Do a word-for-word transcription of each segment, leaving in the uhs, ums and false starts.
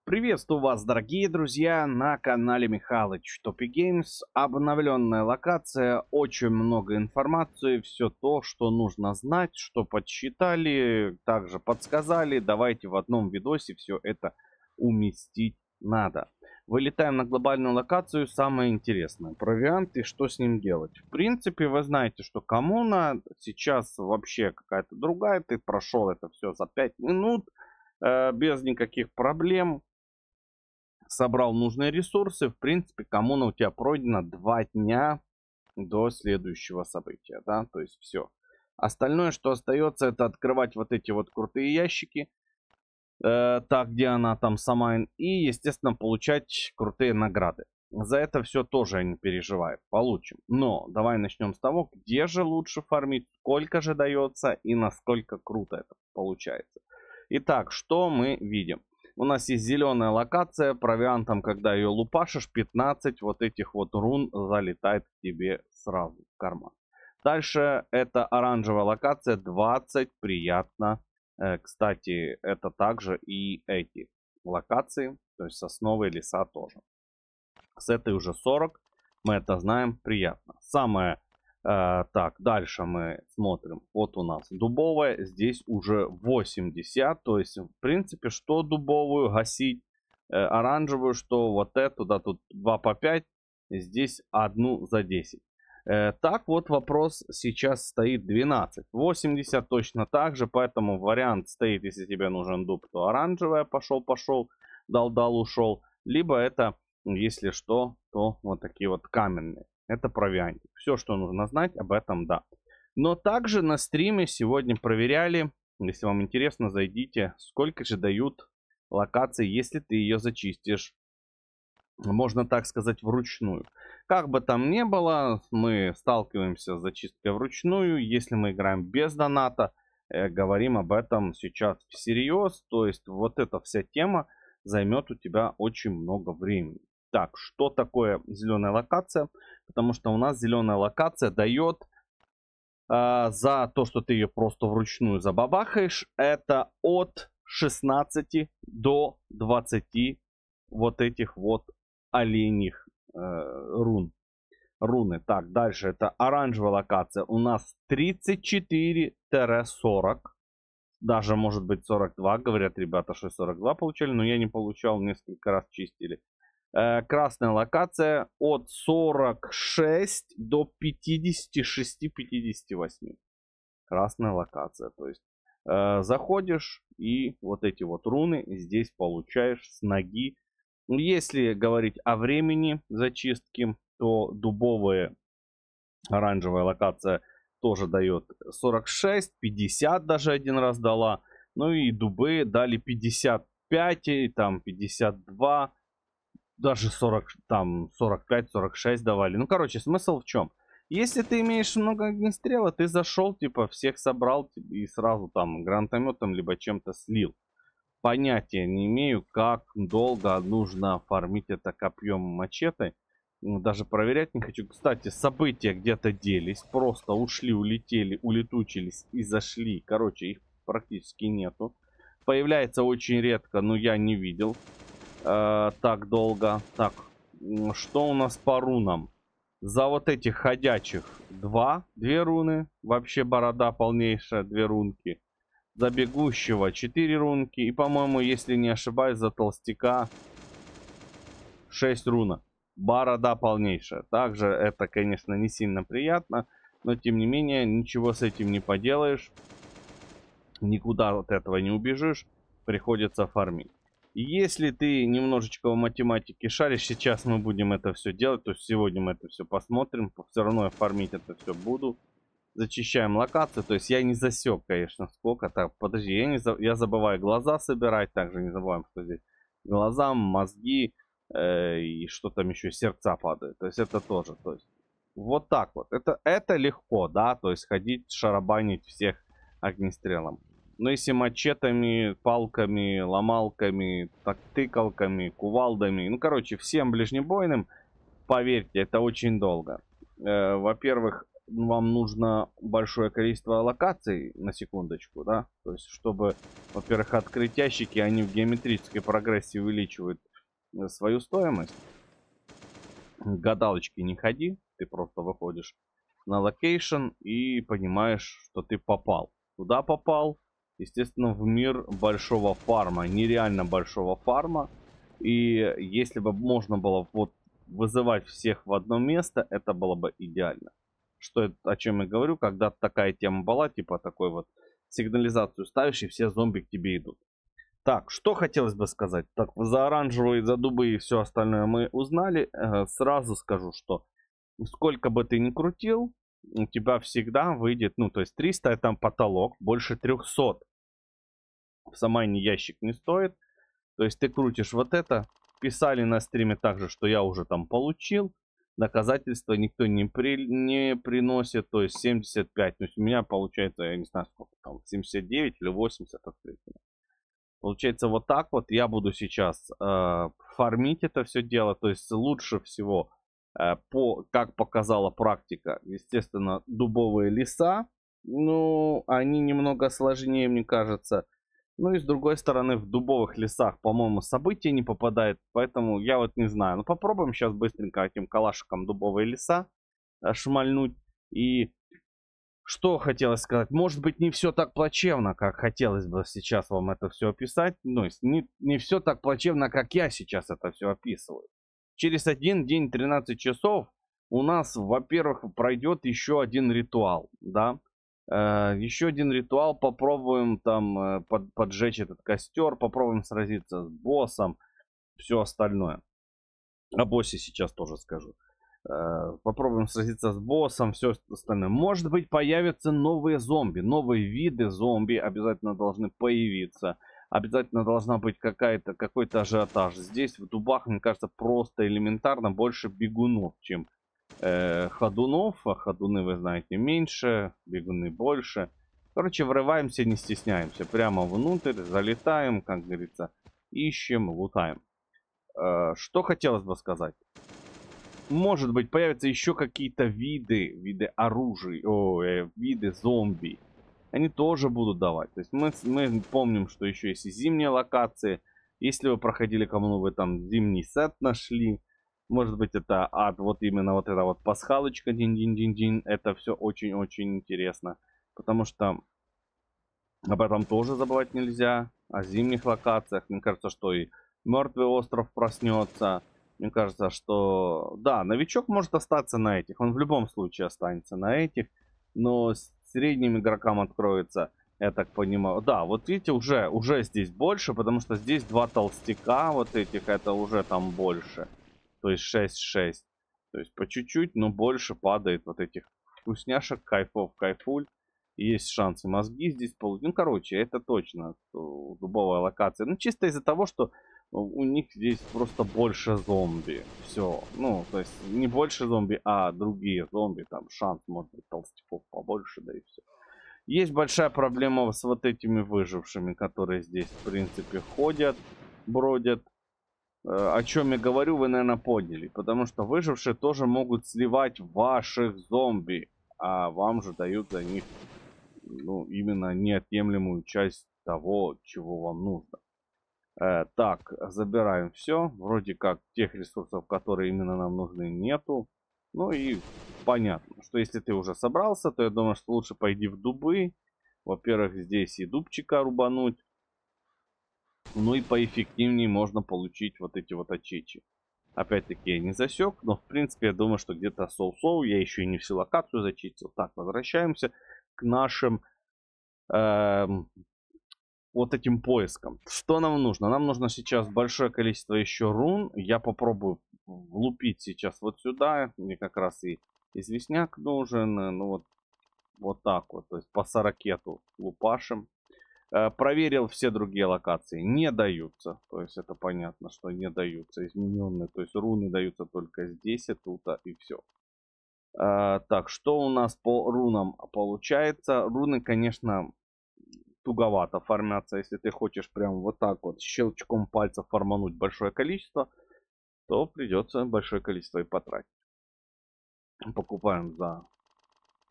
Приветствую вас, дорогие друзья, на канале Михалыч Топи Геймс. Обновленная локация, очень много информации, все то, что нужно знать, что подсчитали, также подсказали. Давайте в одном видосе все это уместить надо. Вылетаем на глобальную локацию, самое интересное. Провиант и что с ним делать. В принципе, вы знаете, что коммуна сейчас вообще какая-то другая. Ты прошел это все за пять минут. Э, без никаких проблем. Собрал нужные ресурсы. В принципе, коммуна у тебя пройдена два дня до следующего события. Да? То есть все. Остальное, что остается, это открывать вот эти вот крутые ящики. Э, так, где она там сама. И, естественно, получать крутые награды. За это все тоже не переживай. Получим. Но давай начнем с того, где же лучше фармить, сколько же дается и насколько круто это получается. Итак, что мы видим? У нас есть зеленая локация, провиантом, когда ее лупашишь, пятнадцать вот этих вот рун залетает к тебе сразу в карман. Дальше это оранжевая локация, двадцать, приятно. Э, кстати, это также и эти локации, то есть сосновые леса тоже. С этой уже сорок, мы это знаем, приятно. Самое, э, так, дальше мы смотрим, вот у нас дубовая, здесь уже восемьдесят, то есть, в принципе, что дубовую гасить, э, оранжевую, что вот эту, да, тут два по пять, здесь одну за десять. Э, так вот вопрос сейчас стоит двенадцать, восемьдесят точно так же, поэтому вариант стоит, если тебе нужен дуб, то оранжевая, пошел-пошел, дал-дал, ушел, либо это... Если что, то вот такие вот каменные. Это провиантик. Все, что нужно знать об этом, да. Но также на стриме сегодня проверяли. Если вам интересно, зайдите. Сколько же дают локации, если ты ее зачистишь. Можно так сказать, вручную. Как бы там ни было, мы сталкиваемся с зачисткой вручную. Если мы играем без доната, э, говорим об этом сейчас всерьез. То есть вот эта вся тема займет у тебя очень много времени. Так, что такое зеленая локация? Потому что у нас зеленая локация дает э, за то, что ты ее просто вручную забабахаешь, это от шестнадцати до двадцати вот этих вот оленьих э, рун. Руны. Так, дальше это оранжевая локация. У нас тридцать четыре сорок. Даже может быть сорок два. Говорят ребята, что сорок два получали, но я не получал, несколько раз чистили. Красная локация от сорока шести до пятидесяти шести пятидесяти восьми. Красная локация. То есть э, заходишь и вот эти вот руны здесь получаешь с ноги. Если говорить о времени зачистки, то дубовая оранжевая локация тоже дает сорок шесть, пятьдесят даже один раз дала. Ну и дубы дали пятьдесят пять, там пятьдесят два. Даже сорок, там, сорок пять сорок шесть давали. Ну, короче, смысл в чем? Если ты имеешь много огнестрела, ты зашел, типа, всех собрал и сразу там гранатометом либо чем-то слил. Понятия не имею, как долго нужно фармить это копьем мачете. Даже проверять не хочу. Кстати, события где-то делись. Просто ушли, улетели, улетучились и зашли. Короче, их практически нету. Появляется очень редко, но я не видел. Э, так долго. Так, что у нас по рунам? За вот этих ходячих два, две руны. Вообще борода полнейшая, две рунки. За бегущего четыре рунки. И, по-моему, если не ошибаюсь, за толстяка шесть рунок. Борода полнейшая. Также это, конечно, не сильно приятно. Но, тем не менее, ничего с этим не поделаешь. Никуда от этого не убежишь. Приходится фармить. Если ты немножечко в математике шаришь, сейчас мы будем это все делать. То есть сегодня мы это все посмотрим. Все равно я фармить это все буду. Зачищаем локацию. То есть я не засек, конечно, сколько. Так, подожди, я, не за... я забываю глаза собирать. Также не забываем, что здесь глаза, мозги э, и что там еще, сердца падают. То есть это тоже. То есть вот так вот. Это, это легко, да. То есть ходить, шарабанить всех огнестрелом. Но если мачетами, палками, ломалками, так, тыкалками, кувалдами, ну, короче, всем ближнебойным, поверьте, это очень долго. Э, во-первых, вам нужно большое количество локаций, на секундочку, да. То есть, чтобы, во-первых, открыть ящики, они в геометрической прогрессии увеличивают э, свою стоимость. К гадалочке не ходи, ты просто выходишь на локейшн и понимаешь, что ты попал. Куда попал? Естественно, в мир большого фарма, нереально большого фарма. И если бы можно было вот вызывать всех в одно место, это было бы идеально. Что это, о чем я говорю, когда такая тема была, типа такой вот сигнализацию ставишь, и все зомби к тебе идут. Так, что хотелось бы сказать? Так, за оранжевые, за дубы и все остальное мы узнали. Э, Сразу скажу, что сколько бы ты ни крутил, у тебя всегда выйдет, ну, то есть триста это потолок, больше трехсот в Самайне ящик не стоит. То есть ты крутишь вот это. Писали на стриме также, что я уже там получил. Доказательства никто не, при, не приносит. То есть семьдесят пять. То есть у меня получается, я не знаю сколько там, семьдесят девять или восемьдесят открытия. Получается вот так вот я буду сейчас э, фармить это все дело. То есть лучше всего, э, по, как показала практика, естественно, дубовые леса. Ну, они немного сложнее, мне кажется. Ну и с другой стороны, в дубовых лесах, по-моему, события не попадает. Поэтому я вот не знаю. Ну попробуем сейчас быстренько этим калашиком дубовые леса э, шмальнуть. И что хотелось сказать? Может быть, не все так плачевно, как хотелось бы сейчас вам это все описать. Ну, не, не все так плачевно, как я сейчас это все описываю. Через один день, тринадцать часов, у нас, во-первых, пройдет еще один ритуал, да. Э, еще один ритуал, попробуем там э, под, поджечь этот костер, попробуем сразиться с боссом, все остальное. О боссе сейчас тоже скажу. Э, попробуем сразиться с боссом, все остальное. Может быть, появятся новые зомби, новые виды зомби обязательно должны появиться. Обязательно должна быть какая-то, какой-то ажиотаж. Здесь в дубах, мне кажется, просто элементарно больше бегунов, чем э, ходунов. А ходуны, вы знаете, меньше, бегуны больше. Короче, врываемся, не стесняемся. Прямо внутрь, залетаем, как говорится, ищем, лутаем. Э, что хотелось бы сказать? Может быть, появятся еще какие-то виды, виды оружия, о, э, виды зомби. Они тоже будут давать. То есть мы, мы помним, что еще есть и зимние локации. Если вы проходили, кому вы там зимний сет нашли, может быть, это ад, вот именно вот эта вот пасхалочка, дин-дин-дин-дин, это все очень-очень интересно. Потому что об этом тоже забывать нельзя. О зимних локациях. Мне кажется, что и Мертвый остров проснется. Мне кажется, что... Да, новичок может остаться на этих. Он в любом случае останется на этих. Но с средним игрокам откроется, я так понимаю. Да, вот видите, уже, уже здесь больше, потому что здесь два толстяка вот этих. Это уже там больше. То есть шесть-шесть. То есть по чуть-чуть, но больше падает вот этих вкусняшек, кайфов, кайфуль. Есть шансы мозги здесь получить. Ну, короче, это точно дубовая локация. Ну, чисто из-за того, что у них здесь просто больше зомби. Все. Ну, то есть не больше зомби, а другие зомби. Там шанс, может быть, толстяков побольше, да и все. Есть большая проблема с вот этими выжившими, которые здесь, в принципе, ходят, бродят. Э, О чем я говорю, вы, наверное, поняли. Потому что выжившие тоже могут сливать ваших зомби. А вам же дают за них, ну, именно неотъемлемую часть того, чего вам нужно. Э, так, забираем все. Вроде как тех ресурсов, которые именно нам нужны, нету. Ну и понятно, что если ты уже собрался, то я думаю, что лучше пойди в дубы. Во-первых, здесь и дубчика рубануть. Ну и поэффективнее можно получить вот эти вот очечи. Опять-таки я не засек, но в принципе я думаю, что где-то соу-соу. Я еще и не всю локацию зачистил. Так, возвращаемся к нашим эм, вот этим поиском. Что нам нужно? Нам нужно сейчас большое количество еще рун. Я попробую влупить сейчас вот сюда. Мне как раз и известняк нужен. Ну вот, вот так вот. То есть по сорокету лупашим. Э, проверил все другие локации. Не даются. То есть это понятно, что не даются измененные. То есть руны даются только здесь, и тут, и все. Э, так, что у нас по рунам получается? Руны, конечно, туговато формятся. Если ты хочешь прям вот так вот щелчком пальца формануть большое количество, то придется большое количество и потратить. Покупаем за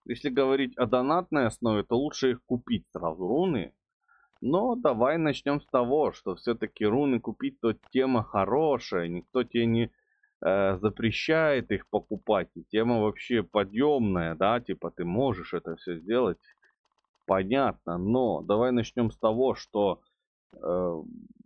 Если говорить о донатной основе, то лучше их купить сразу, руны. Но давай начнем с того, что все-таки руны купить, то тема хорошая. Никто тебе не э, запрещает их покупать. И тема вообще подъемная, да, типа ты можешь это все сделать. Понятно, но давай начнем с того, что э,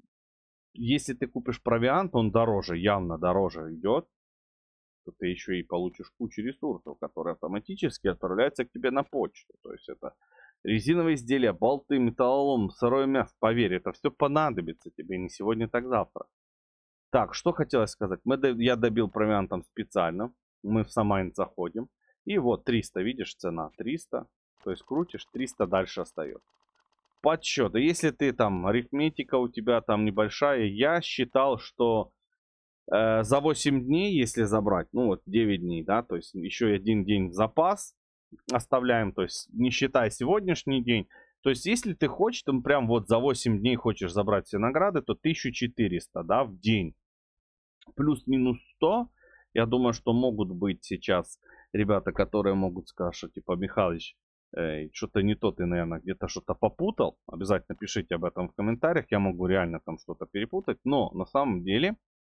если ты купишь провиант, он дороже, явно дороже идет, то ты еще и получишь кучу ресурсов, которые автоматически отправляются к тебе на почту. То есть это резиновые изделия, болты, металлолом, сырое мясо. Поверь, это все понадобится тебе не сегодня, так завтра. Так, что хотелось сказать. Мы, я добил провиантом специально. Мы в Самайн заходим. И вот триста, видишь, цена триста. То есть крутишь, триста дальше остается. Подсчет. И если ты там, арифметика у тебя там небольшая, я считал, что э, за восемь дней, если забрать, ну вот девять дней, да, то есть еще один день в запас оставляем, то есть не считая сегодняшний день. То есть если ты хочешь, там прям вот за восемь дней хочешь забрать все награды, то тысяча четыреста, да, в день. Плюс-минус сто. Я думаю, что могут быть сейчас ребята, которые могут сказать, что типа, Михалыч, э, что-то не то ты, наверное, где-то что-то попутал. Обязательно пишите об этом в комментариях. Я могу реально там что-то перепутать. Но на самом деле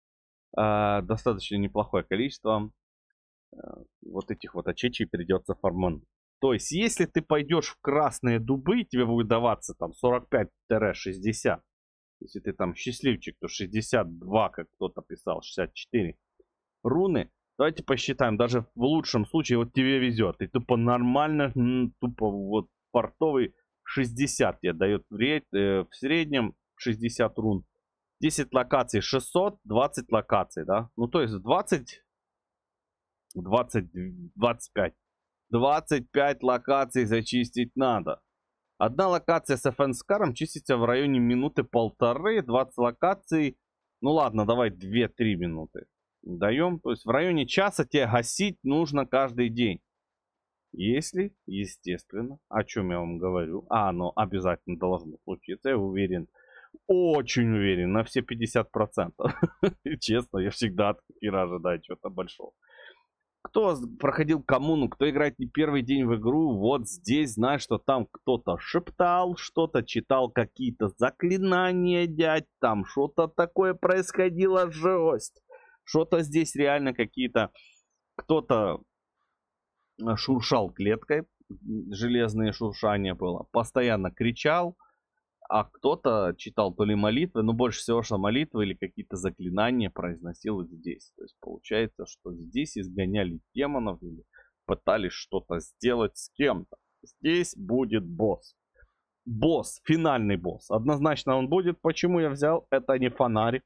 э, достаточно неплохое количество э, вот этих вот очечей придется фармануть. То есть, если ты пойдешь в красные дубы, тебе будет даваться там сорок пять шестьдесят. Если ты там счастливчик, то шестьдесят два, как кто-то писал, шестьдесят четыре руны. Давайте посчитаем, даже в лучшем случае вот тебе везет. И тупо нормально, тупо вот портовый шестьдесят тебе дает в, ред, э, в среднем шестьдесят рун. десять локаций шестьсот, двадцать локаций, да? Ну то есть двадцать, двадцать, двадцать пять. двадцать пять локаций зачистить надо. Одна локация с Фэнскаром чистится в районе минуты полторы. двадцать локаций. Ну ладно, давай две-три минуты даем. То есть в районе часа тебе гасить нужно каждый день. Если, естественно, о чем я вам говорю, а оно обязательно должно случиться, я уверен, очень уверен, на все пятьдесят процентов. Честно, я всегда от Кира ожидаю чего-то большого. Кто проходил коммуну, кто играет не первый день в игру, вот здесь знает, что там кто-то шептал, что-то читал, какие-то заклинания, дядь, там что-то такое происходило, жесть. Что-то здесь реально какие-то, кто-то шуршал клеткой, железные шуршания было, постоянно кричал, а кто-то читал то ли молитвы, но больше всего, что молитвы или какие-то заклинания произносил здесь. То есть получается, что здесь изгоняли демонов или пытались что-то сделать с кем-то. Здесь будет босс. Босс, финальный босс. Однозначно он будет. Почему я взял? Это не фонарь.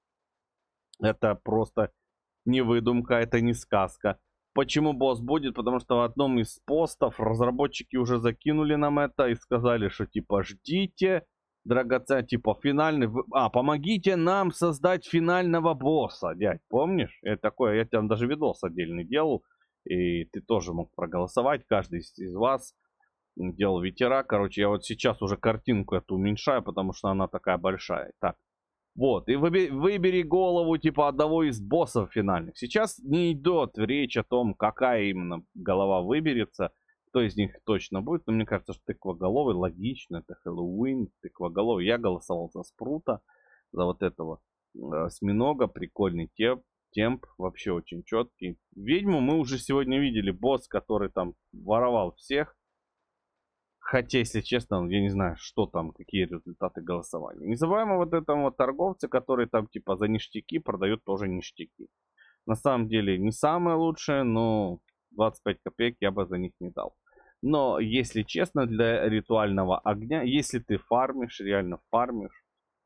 Это просто не выдумка, это не сказка. Почему босс будет? Потому что в одном из постов разработчики уже закинули нам это и сказали, что типа ждите, драгоценный, типа финальный... А, помогите нам создать финального босса, дядь, помнишь? Это такое, я там даже видос отдельный делал, и ты тоже мог проголосовать, каждый из вас делал ветера. Короче, я вот сейчас уже картинку эту уменьшаю, потому что она такая большая. Так. Вот, и выбери, выбери голову типа одного из боссов финальных. Сейчас не идет речь о том, какая именно голова выберется. Кто из них точно будет. Но мне кажется, что тыквоголовый логично. Это Хэллоуин, тыквоголовый. Я голосовал за Спрута, за вот этого э, осьминога. Прикольный темп, темп. Вообще очень четкий. Ведьму мы уже сегодня видели. Босс, который там воровал всех. Хотя, если честно, я не знаю, что там, какие результаты голосования. Не забываем о вот этом вот торговце, который там типа за ништяки продает тоже ништяки. На самом деле не самое лучшее, но двадцать пять копеек я бы за них не дал. Но, если честно, для ритуального огня, если ты фармишь, реально фармишь,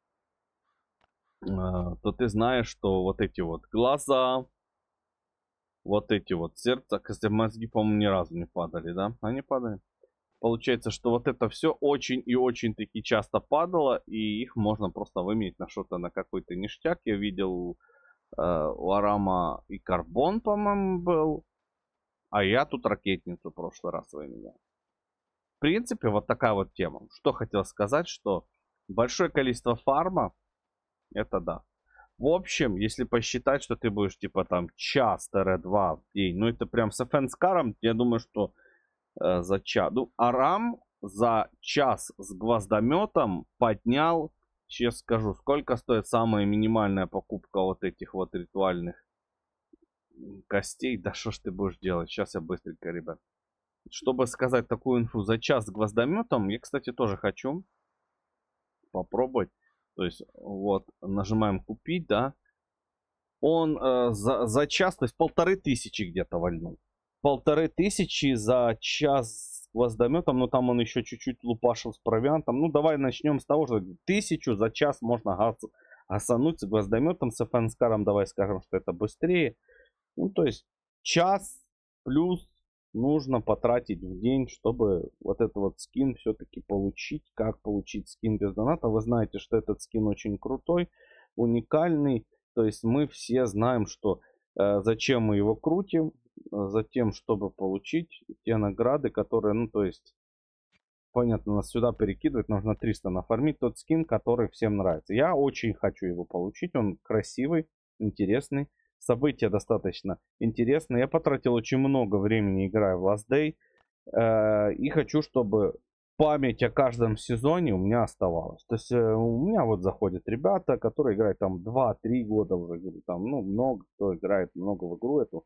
то ты знаешь, что вот эти вот глаза, вот эти вот сердца, кстати, мозги, по-моему, ни разу не падали, да? Они падали. Получается, что вот это все очень и очень таки часто падало, и их можно просто выменять на что-то, на какой-то ништяк. Я видел э, у Арама и карбон, по-моему, был, а я тут ракетницу в прошлый раз выменял. В принципе, вот такая вот тема. Что хотел сказать, что большое количество фарма, это да. В общем, если посчитать, что ты будешь типа там час-два в день, ну это прям с Фэнскаром, я думаю, что э, за час. Ну, Арам за час с гвоздометом поднял, сейчас скажу, сколько стоит самая минимальная покупка вот этих вот ритуальных костей. Да что ж ты будешь делать? Сейчас я быстренько, ребят. Чтобы сказать такую инфу за час с гвоздометом, я, кстати, тоже хочу попробовать. То есть, вот, нажимаем купить, да. Он э, за, за час, то есть полторы тысячи где-то вальнул. Полторы тысячи за час с гвоздометом, но там он еще чуть-чуть лупашил с провиантом. Ну, давай начнем с того, что тысячу за час можно гас, гасануть с гвоздометом, с фэнскаром, давай скажем, что это быстрее. Ну, то есть час плюс нужно потратить в день, чтобы вот этот вот скин все-таки получить. Как получить скин без доната? Вы знаете, что этот скин очень крутой, уникальный. То есть мы все знаем, что э, зачем мы его крутим. Затем, чтобы получить те награды, которые, ну, то есть, понятно, нас сюда перекидывать, нужно триста нафармить тот скин, который всем нравится. Я очень хочу его получить, он красивый, интересный. События достаточно интересные. Я потратил очень много времени, играя в Last Day. Э, и хочу, чтобы память о каждом сезоне у меня оставалась. То есть э, у меня вот заходят ребята, которые играют там два-три года уже. Говорю, там, ну, много кто играет много в игру эту.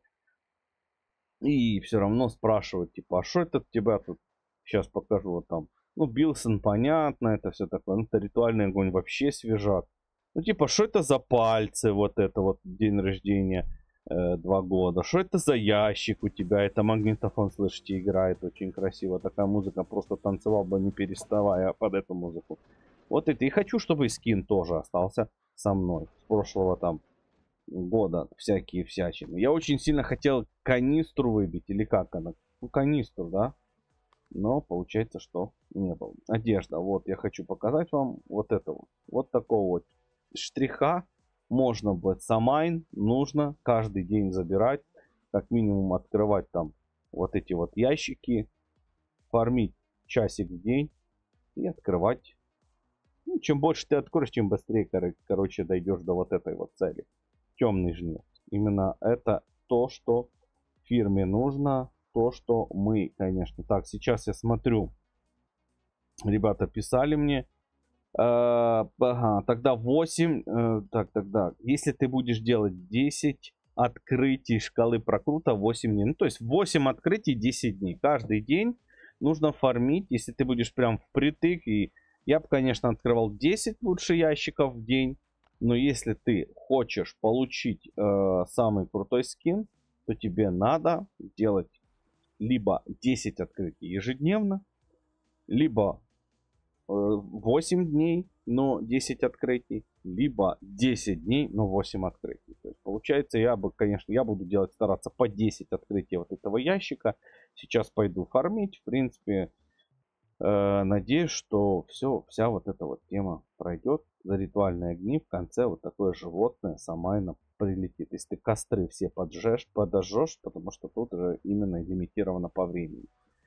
И все равно спрашивают, типа, а что это у тебя тут? Сейчас покажу вот там. Ну, Билсон, понятно, это все такое. Ну, это ритуальный огонь вообще свежак. Ну, типа, что это за пальцы, вот это вот день рождения, э, два года. Что это за ящик у тебя? Это магнитофон, слышите, играет очень красиво. Такая музыка, просто танцевал бы не переставая под эту музыку. Вот это. И хочу, чтобы и скин тоже остался со мной. С прошлого там года всякие всячины. Я очень сильно хотел канистру выбить, или как она? Ну, канистру, да? Но получается, что не было. Одежда. Вот я хочу показать вам вот это вот. Вот такого вот штриха можно будет самайн. Нужно каждый день забирать. Как минимум открывать там вот эти вот ящики. Фармить часик в день. И открывать. Ну, чем больше ты откроешь, тем быстрее, кор короче, дойдешь до вот этой вот цели. Темный жнец. Именно это то, что фирме нужно. То, что мы, конечно. Так, сейчас я смотрю. Ребята писали мне. Э, ага, тогда восемь. Э, так, тогда. Если ты будешь делать десять открытий шкалы прокрута, восемь дней. Ну, то есть восемь открытий, десять дней. Каждый день нужно фармить. Если ты будешь прям впритык. И я бы, конечно, открывал десять лучше ящиков в день. Но если ты хочешь получить э, самый крутой скин, то тебе надо делать либо десять открытий ежедневно, либо э, восемь дней, но десять открытий, либо десять дней, но восемь открытий. То есть получается, я бы, конечно, я буду делать, стараться по десять открытий вот этого ящика. Сейчас пойду фармить, в принципе. Э, надеюсь, что все, вся вот эта вот тема пройдет. За ритуальные огни в конце вот такое животное самайно прилетит. Если ты костры все поджжешь, подожжешь, потому что тут уже именно лимитировано по времени.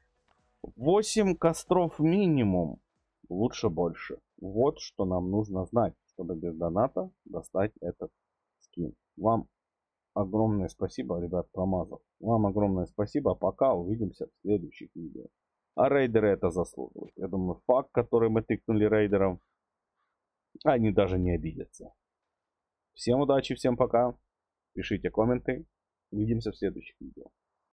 восемь костров минимум, лучше больше. Вот что нам нужно знать, чтобы без доната достать этот скин. Вам огромное спасибо, ребят, промазал. Вам огромное спасибо. Пока, увидимся в следующих видео. А рейдеры это заслуживают. Я думаю, факт, который мы тыкнули рейдерам, они даже не обидятся. Всем удачи, всем пока. Пишите комменты. Увидимся в следующих видео.